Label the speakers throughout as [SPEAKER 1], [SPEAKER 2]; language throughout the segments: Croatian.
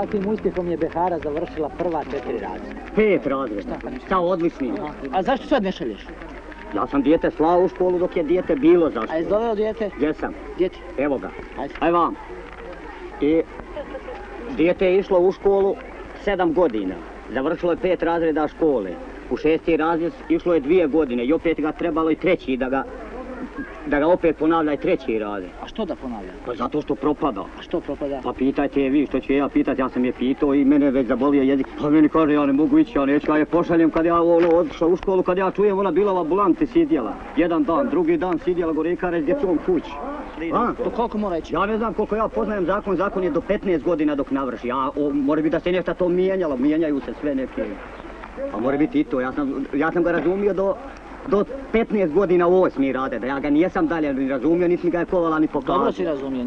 [SPEAKER 1] kakvim uspjehom je Behara završila prva 4 razreda?
[SPEAKER 2] 5 razreda. Sa odličnim.
[SPEAKER 1] A zašto sad ne šalješ?
[SPEAKER 2] Ja sam dijete slao u školu dok je dijete bilo zašto.
[SPEAKER 1] A jesi doveo dijete?
[SPEAKER 2] Jesam.
[SPEAKER 1] Gdje ti?
[SPEAKER 2] Evo ga.
[SPEAKER 1] Ajde.
[SPEAKER 2] Aj vam. I dijete je išlo u školu 7 godina. Završilo je 5 razreda škole. U 6. razred išlo je 2 godine i opet ga trebalo i treći da ga opet ponavlja i 3. razred.
[SPEAKER 1] A što da ponavlja?
[SPEAKER 2] Pa zato što propada.
[SPEAKER 1] A što propada?
[SPEAKER 2] Pa pitajte je vi, što ću ja pitati, ja sam je pitao i mene već zabolio jezik. Pa meni kaže ja ne mogu ići, ja neću, ja je pošaljem kad ja otišao u školu, kad ja čujem ona bila u ambulanti sidjela. Jedan dan, drugi dan sidjela gore i kare s djecom kući.
[SPEAKER 1] Do koliko mora ići?
[SPEAKER 2] Ja ne znam koliko ja poznajem zakon je do 15 godina dok navrši. Mora biti da se nešto to mijenjalo, mijenjaju se sve neke. Pa mora biti i to, ja sam ga razumio do 15 godina u 8. razred, da ja ga nijesam dalje ni razumio, niti mi ga je kovala ni pokazao.
[SPEAKER 1] Dobro si razumio.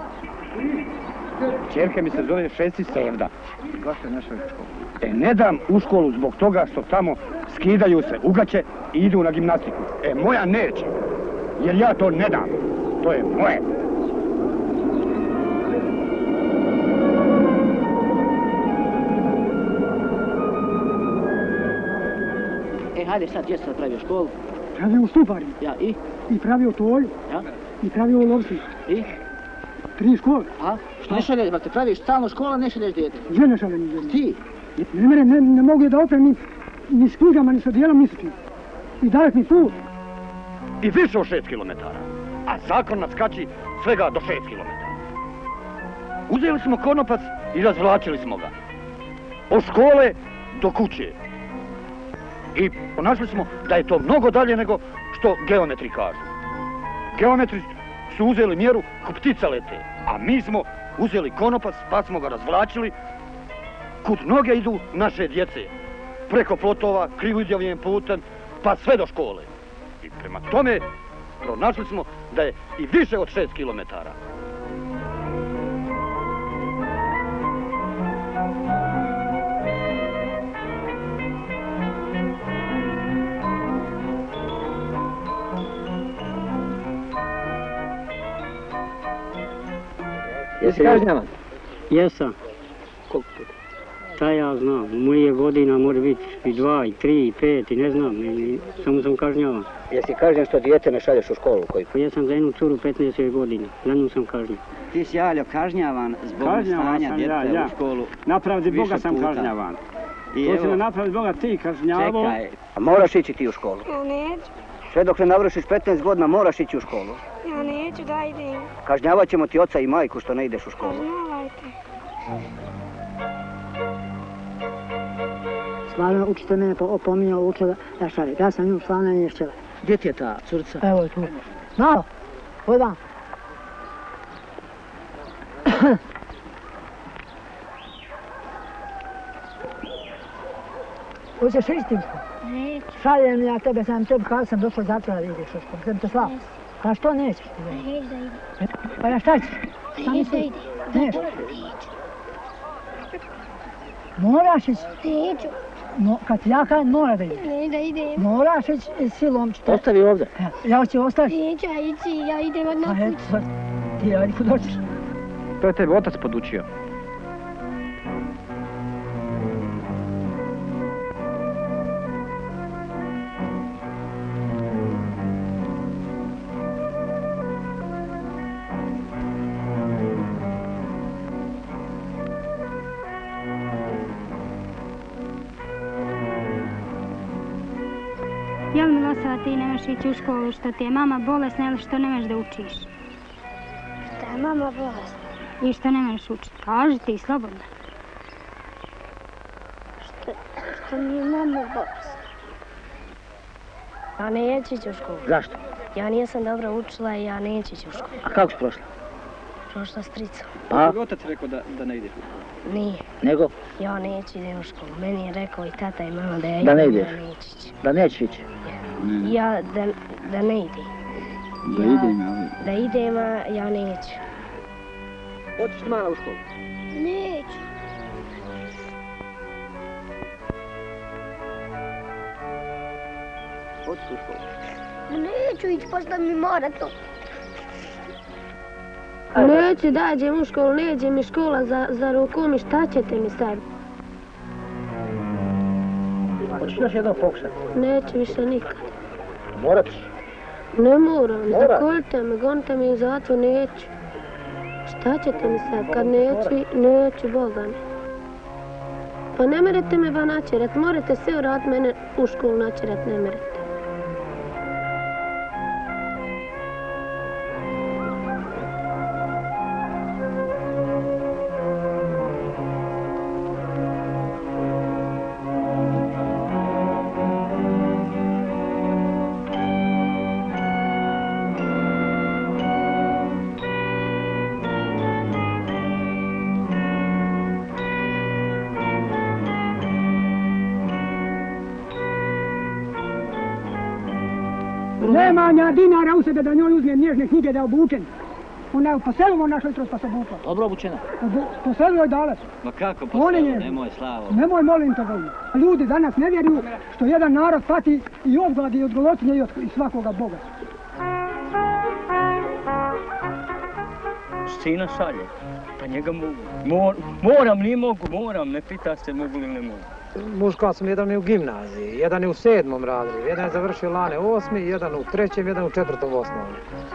[SPEAKER 3] Čerke mi se zove Šesti Sevda. Gošte naše škole. Ne dam u školu zbog toga što tamo skidaju se ugaće i idu na gimnastiku. Moja neće, jer ja to ne dam. To je moje.
[SPEAKER 1] Hajde sad, gdje sam pravio školu?
[SPEAKER 4] Pravio u Stuparima.
[SPEAKER 1] Ja, i?
[SPEAKER 4] I pravio u Tolju.
[SPEAKER 1] Ja?
[SPEAKER 4] I pravio u Lovsku.
[SPEAKER 1] I?
[SPEAKER 4] 3 škole.
[SPEAKER 1] A? Što ne šalješ, ako te praviš stalno škola, ne šalješ dijete?
[SPEAKER 4] Gdje ne šaljem ni jedno?
[SPEAKER 1] Ti?
[SPEAKER 4] Ne mogu da oprem ni s knjigama, ni s odijelom, ni s čim. I dalek mi put.
[SPEAKER 3] I više od 6 kilometara. A zakon nas kači svega do 6 kilometara. Uzeli smo konopac i razvlačili smo ga. Od škole do kuće. I ponašli smo da je to mnogo dalje nego što geometri kažu. Geometri su uzeli mjeru ko ptica lete, a mi smo uzeli konopac pa smo ga razvlačili kud noge idu naše djece. Preko plotova, krivudjavljenim putem, pa sve do škole. I prema tome pronašli smo da je i više od 6 kilometara.
[SPEAKER 1] Jesi kažnjavan?
[SPEAKER 5] Jesam.
[SPEAKER 1] Koliko puta?
[SPEAKER 5] Šta ja znam, moje godina može biti i 2, i 3, i 5, i ne znam, samo sam kažnjavan.
[SPEAKER 2] Jesi kažnjen što dijete ne šalješ u školu?
[SPEAKER 5] Ja sam za jednu curu 15 godina, za nju sam kažnjen.
[SPEAKER 6] Ti si, Aljo, kažnjavan zbog stanja djeteta u školu.
[SPEAKER 4] Napravdi Boga sam kažnjavan. To si me napravdi Boga ti kažnjavo.
[SPEAKER 6] Čekaj.
[SPEAKER 2] A moraš ići ti u školu?
[SPEAKER 7] Ja neću.
[SPEAKER 2] Sve dok ne navršiš 15 godina moraš ići u školu.
[SPEAKER 7] Ja neću da idem.
[SPEAKER 2] Kažnjavat ćemo ti oca i majku što ne ideš u školu.
[SPEAKER 7] Kažnjavajte.
[SPEAKER 8] Stvarno, učite mene opominjao, učila da šalim. Ja sam nju stvarno nije štjela.
[SPEAKER 1] Gdje ti je ta curica?
[SPEAKER 8] Evo je tu. Malo, hodam. Hoćeš ići u školu?
[SPEAKER 7] Neću.
[SPEAKER 8] Šaljem ja tebe, sam tebi kada sam došla zatvora da ideš u školu. Sam te slao. A što nećeš?
[SPEAKER 7] Neću da idem.
[SPEAKER 8] Pa ja šta ćeš?
[SPEAKER 7] Neću da idem.
[SPEAKER 8] Neću.
[SPEAKER 7] Neću.
[SPEAKER 8] Moraš ići.
[SPEAKER 7] Neću.
[SPEAKER 8] Kad ti ja kažem mora da ideš.
[SPEAKER 7] Neću da idem.
[SPEAKER 8] Moraš ići silom ću te.
[SPEAKER 1] Ostavi ovdje.
[SPEAKER 8] Ja hoću ostaviti.
[SPEAKER 7] Neću ja ići, ja idem od
[SPEAKER 8] Pa
[SPEAKER 7] nakuć.
[SPEAKER 8] eto, ti ajde kud hoćeš.
[SPEAKER 3] To je tebe otac podučio.
[SPEAKER 9] Jel Milosava ti nemaš ići u školu, što ti je mama bolesna ili što nemaš da učiš?
[SPEAKER 7] Šta je mama bolesna?
[SPEAKER 9] I što nemaš učiti? Kaži ti slobodno.
[SPEAKER 7] Što mi je mama bolesna? Ja neću ići u školu.
[SPEAKER 1] Zašto?
[SPEAKER 7] Ja nisam dobro učila i ja neću ići u školu.
[SPEAKER 1] A kako si prošla?
[SPEAKER 7] Prošla s tricom.
[SPEAKER 1] Pa?
[SPEAKER 6] Otac rekao da ne ideš u školu.
[SPEAKER 7] Nije.
[SPEAKER 1] Nego?
[SPEAKER 7] Ja neću idem u školu. Meni je rekao i tata i mama da ja
[SPEAKER 1] Da ne
[SPEAKER 7] idem,
[SPEAKER 1] ideš?
[SPEAKER 7] da neću ići.
[SPEAKER 1] Da nećeš ići?
[SPEAKER 7] Ja da ne idem.
[SPEAKER 6] Da idem, ali...
[SPEAKER 7] Da idem, a ja neću.
[SPEAKER 1] Hoćeš ti mala u školu?
[SPEAKER 7] Neću.
[SPEAKER 1] Hoćeš u školu?
[SPEAKER 7] Neću ići, pošto mi mora to. Neću da idem u školu, neđe mi škola za rukom i šta ćete mi sad?
[SPEAKER 1] Hoćeš još jednom pokušati?
[SPEAKER 7] Neću više nikad.
[SPEAKER 1] Morat ćeš.
[SPEAKER 7] Ne moram, zakoljte me, gonite mi u zatvor, neću. Šta ćete mi sad, kad neću, Boga mi. Pa ne merete me ba načerat, morate sve urat mene u školu načerat, ne merete.
[SPEAKER 4] Nema nja dinara u sebe da njoj uzmem nježne knjige da je obučen. Ona je po selu našla jutros pa se obukla.
[SPEAKER 1] Dobro obučena.
[SPEAKER 4] Po selu je dala.
[SPEAKER 6] Ma kako po selu, nemoj Slavo.
[SPEAKER 4] Nemoj, molim te Bogu. Ljudi danas ne vjeruju što jedan narod pati i od gladi, i od golotinje, i od svakoga Boga.
[SPEAKER 5] Sina šalje, pa njega mogu. Moram, nije mogu, moram, ne pita se mogu ili ne mogu.
[SPEAKER 10] Muška sam, jedan je u gimnaziji, jedan je u 7. razredu, jedan je završio lane 8, jedan u 3, jedan u 4. osnovnom.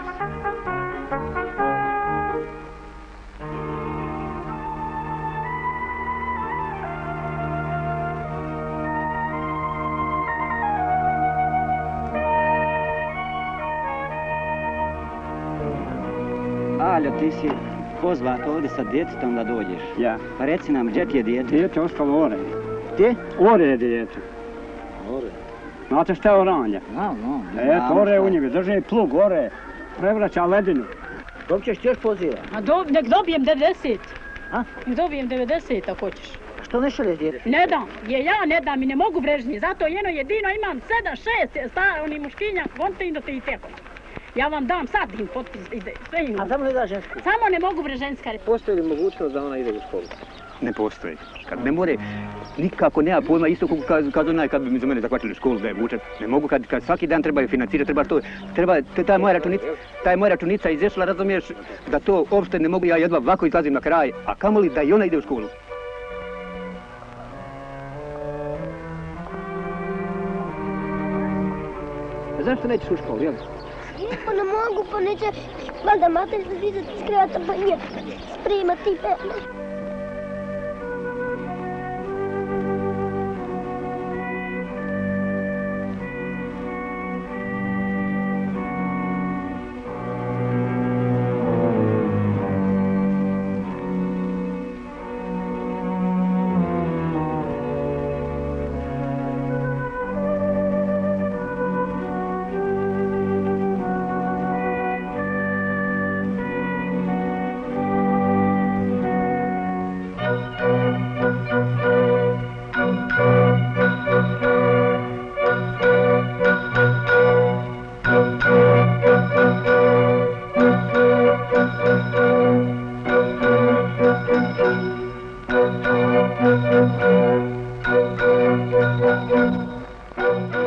[SPEAKER 6] Aljo, ti si pozvat ovdje sa djetetom da dođeš.
[SPEAKER 2] Ja.
[SPEAKER 6] Pa reci nam, gdje ti je dijete?
[SPEAKER 2] Dijete ostalo ore.
[SPEAKER 6] Gdje?
[SPEAKER 2] Ore je dijete.
[SPEAKER 6] Ore.
[SPEAKER 2] Znate šta je oranje?
[SPEAKER 6] Znam.
[SPEAKER 2] Eto, ore u njega, drži plug, ore, prevraća ledinu.
[SPEAKER 1] Dobit ćeš ti još poziva.
[SPEAKER 11] Nek dobijem 90.
[SPEAKER 1] A?
[SPEAKER 11] Nek dobijem 90 ako hoćeš.
[SPEAKER 1] Što ne šalješ dijete?
[SPEAKER 11] Ne dam, ja ne dam i ne mogu vrežnji. Zato jedno jedino imam 7, 6, oni muškinja, gonite im do te i teko. Ja vam dam sad im potpis, sve im.
[SPEAKER 1] A samo ne da žensku?
[SPEAKER 11] Samo ne mogu vreženska.
[SPEAKER 1] Postoji li mogućnost da ona ide u školu?
[SPEAKER 3] Ne postoji. Kad ne more, nikako nema pojma, isto kad onaj kad bi mi za mene zakvačili školu da je vučem. Ne mogu kad svaki dan treba je financirati, treba ta moja računica izašla, razumiješ, da to uopšte ne mogu, ja jedva ovako izlazim na kraj, a kamoli da i ona ide u školu.
[SPEAKER 1] Zašto nećeš u školu, jel?
[SPEAKER 7] Pa ne mogu, pa neće, valjda mater se vidjeti iz krevata, pa nije spremati pene. Thank you.